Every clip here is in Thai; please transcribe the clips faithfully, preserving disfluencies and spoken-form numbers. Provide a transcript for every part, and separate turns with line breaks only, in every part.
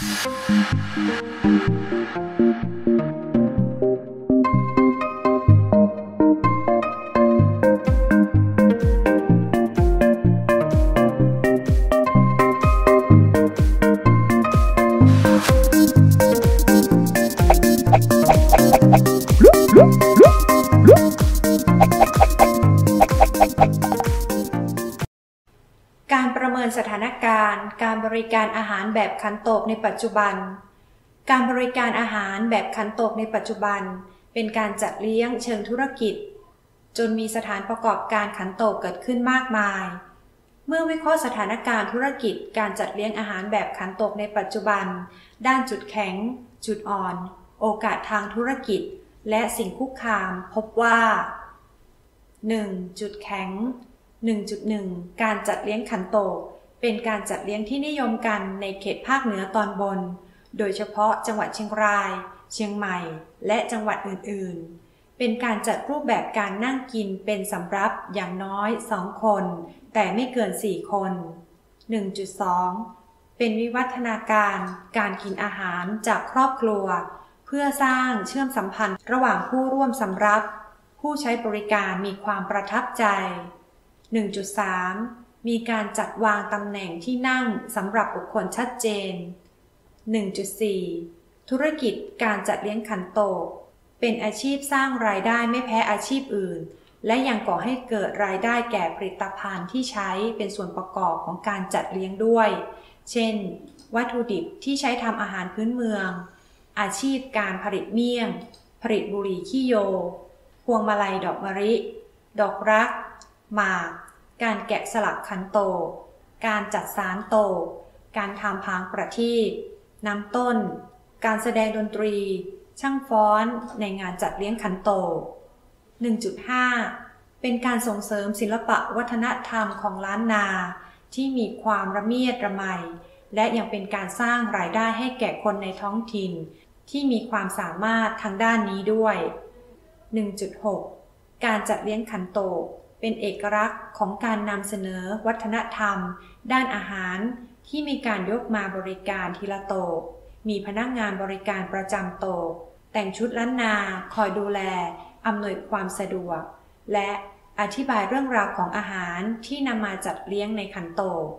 การประเมินสถานการณ์การบริการอาหารแบบขันโตกในปัจจุบันการบริการอาหารแบบขันโตกในปัจจุบันเป็นการจัดเลี้ยงเชิงธุรกิจจนมีสถานประกอบการขันโตกเกิดขึ้นมากมายเมื่อวิเคราะห์สถานการณ์ธุรกิจการจัดเลี้ยงอาหารแบบขันโตกในปัจจุบันด้านจุดแข็งจุดอ่อนโอกาสทางธุรกิจและสิ่งคุกคามพบว่า หนึ่ง. จุดแข็งหนึ่งจุดหนึ่ง การจัดเลี้ยงขันโตกเป็นการจัดเลี้ยงที่นิยมกันในเขตภาคเหนือตอนบนโดยเฉพาะจังหวัดเชียงรายเชียงใหม่และจังหวัดอื่นๆเป็นการจัดรูปแบบการนั่งกินเป็นสำรับอย่างน้อยสองคนแต่ไม่เกินสี่คน หนึ่งจุดสอง เป็นวิวัฒนาการการกินอาหารจากครอบครัวเพื่อสร้างเชื่อมสัมพันธ์ระหว่างผู้ร่วมสำรับผู้ใช้บริการมีความประทับใจ หนึ่งจุดสาม มีการจัดวางตำแหน่งที่นั่งสำหรับบุคคลชัดเจน หนึ่งจุดสี่ ธุรกิจการจัดเลี้ยงขันโตกเป็นอาชีพสร้างรายได้ไม่แพ้อาชีพอื่นและยังก่อให้เกิดรายได้แก่ผลิตภัณฑ์ที่ใช้เป็นส่วนประกอบของการจัดเลี้ยงด้วยเช่นวัตถุดิบที่ใช้ทำอาหารพื้นเมืองอาชีพการผลิตเมี่ยงผลิตบุหรี่ขี้โยพวงมาลัยดอกมะลิดอกรักหมากการแกะสลักขันโตกการจัดสารโตกการทำพางประทีปน้ำต้นการแสดงดนตรีช่างฟ้อนในงานจัดเลี้ยงขันโตก หนึ่งจุดห้า เป็นการส่งเสริมศิลปะวัฒนธรรมของล้านนาที่มีความระเมียดระไมและยังเป็นการสร้างรายได้ให้แก่คนในท้องถิ่นที่มีความสามารถทางด้านนี้ด้วย หนึ่งจุดหก การจัดเลี้ยงขันโตกเป็นเอกลักษณ์ของการนำเสนอวัฒนธรรมด้านอาหารที่มีการยกมาบริการทีละโตกมีพนักงานบริการประจำโตกแต่งชุดล้านนาคอยดูแลอำนวยความสะดวกและอธิบายเรื่องราวของอาหารที่นำมาจัดเลี้ยงในขันโตก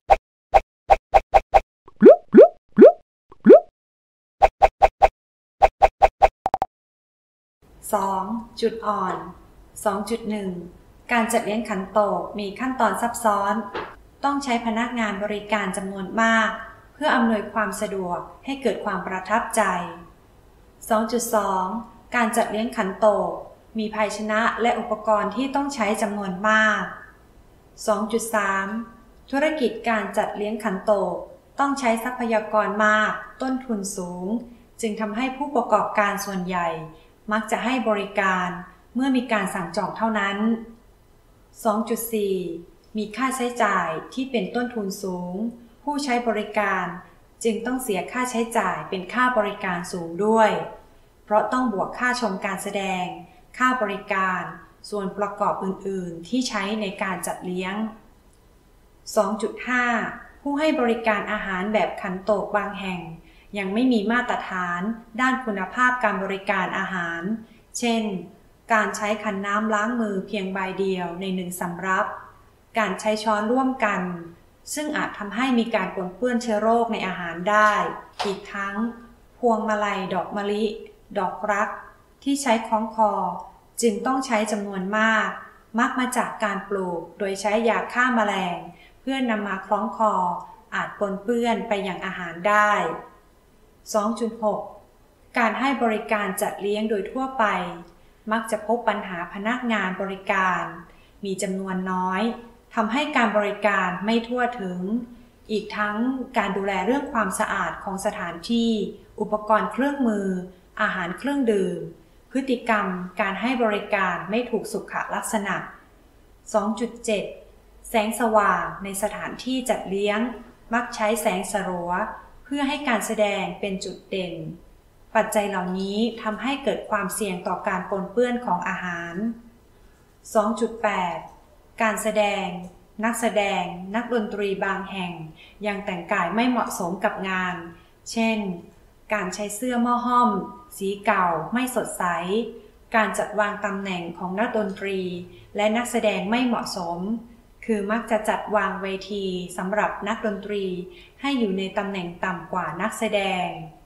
สอง. จุดอ่อน สองจุดหนึ่ง การจัดเลี้ยงขันโตกมีขั้นตอนซับซ้อนต้องใช้พนักงานบริการจำนวนมากเพื่ออำนวยความสะดวกให้เกิดความประทับใจ สองจุดสอง การจัดเลี้ยงขันโตกมีภาชนะและอุปกรณ์ที่ต้องใช้จำนวนมาก สองจุดสาม ธุรกิจการจัดเลี้ยงขันโตกต้องใช้ทรัพยากรมากต้นทุนสูงจึงทำให้ผู้ประกอบการส่วนใหญ่มักจะให้บริการเมื่อมีการสั่งจองเท่านั้น สองจุดสี่ มีค่าใช้จ่ายที่เป็นต้นทุนสูงผู้ใช้บริการจึงต้องเสียค่าใช้จ่ายเป็นค่าบริการสูงด้วยเพราะต้องบวกค่าชมการแสดงค่าบริการส่วนประกอบอื่นๆที่ใช้ในการจัดเลี้ยง สองจุดห้า ผู้ให้บริการอาหารแบบขันโตกบางแห่งยังไม่มีมาตรฐานด้านคุณภาพการบริการอาหารเช่นการใช้ขันน้ำล้างมือเพียงใบเดียวในหนึ่งสำรับการใช้ช้อนร่วมกันซึ่งอาจทำให้มีการปนเปื้อนเชื้อโรคในอาหารได้อีกทั้งพวงมาลัยดอกมะลิดอกรักที่ใช้คล้องคอจึงต้องใช้จำนวนมากมักมาจากการปลูกโดยใช้ยาฆ่าแมลงเพื่อนำมาคล้องคออาจปนเปื้อนไปยังอาหารได้ สองจุดหก การให้บริการจัดเลี้ยงโดยทั่วไปมักจะพบปัญหาพนักงานบริการมีจำนวนน้อยทำให้การบริการไม่ทั่วถึงอีกทั้งการดูแลเรื่องความสะอาดของสถานที่อุปกรณ์เครื่องมืออาหารเครื่องดื่มพฤติกรรมการให้บริการไม่ถูกสุขลักษณะ สองจุดเจ็ด แสงสว่างในสถานที่จัดเลี้ยงมักใช้แสงสลัวเพื่อให้การแสดงเป็นจุดเด่นปัจจัยเหล่านี้ทำให้เกิดความเสี่ยงต่อการปนเปื้อนของอาหาร สองจุดแปด การแสดงนักแสดงนักดนตรีบางแห่งยังแต่งกายไม่เหมาะสมกับงานเช่นการใช้เสื้อหม้อห้อมสีเก่าไม่สดใสการจัดวางตำแหน่งของนักดนตรีและนักแสดงไม่เหมาะสมคือมักจะจัดวางเวทีสำหรับนักดนตรีให้อยู่ในตำแหน่งต่ำกว่านักแสดง